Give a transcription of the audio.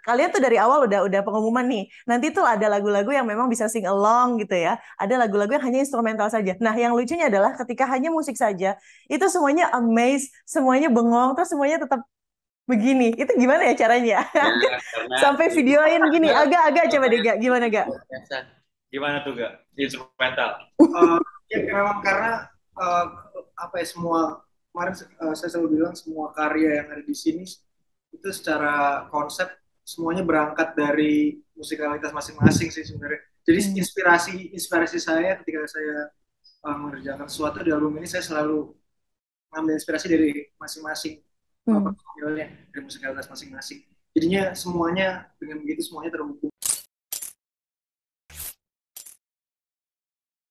kalian tuh dari awal udah pengumuman nih. Nanti tuh ada lagu-lagu yang memang bisa sing along gitu ya. Ada lagu-lagu yang hanya instrumental saja. Nah, yang lucunya adalah ketika hanya musik saja, itu semuanya amaze, semuanya bengong, terus semuanya tetap begini. Itu gimana ya caranya? Ya, karena Sampai videoin gini, agak-agak coba deh gak, gimana gak? biasa. Gimana tuh gak? Instrumental. Uh, ya memang karena uh, apa ya semua kemarin saya selalu bilang semua karya yang ada di sini itu secara konsep semuanya berangkat dari musikalitas masing-masing sih sebenarnya. Jadi Hmm. inspirasi inspirasi saya ketika saya mengerjakan sesuatu di album ini saya selalu mengambil inspirasi dari masing-masing Hmm. personilnya dari musikalitas masing-masing. Jadinya semuanya dengan begitu semuanya terhubung.